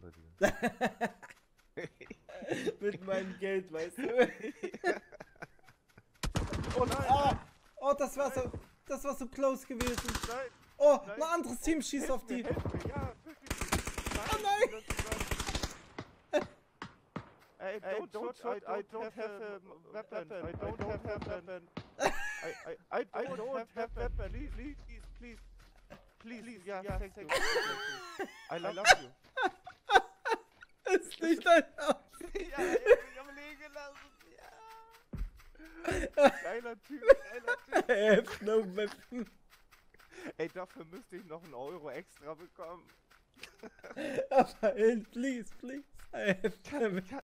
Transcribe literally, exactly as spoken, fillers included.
bei dir. Mit meinem Geld, weißt du. Oh nein! Oh, oh, das war so, das war so close gewesen. Nein! Oh, Nein. ein anderes Team schießt Hilf auf die. mir, hilf mir, ja, wirklich. Nein, Oh nein. das ist Hey, don't, don't, shoot, I, I don't have a weapon. I don't have a weapon. I, I, I don't have a weapon. Please, please, please, please, please, yeah, thank you. I love you. Ist nicht dein Ernst. Ja, ich hab mich am Legen lassen, ja. Geiler Typ, geiler Typ. I have no weapon. Ey, dafür müsste ich noch einen Euro extra bekommen. Aber please, please. I have no weapon.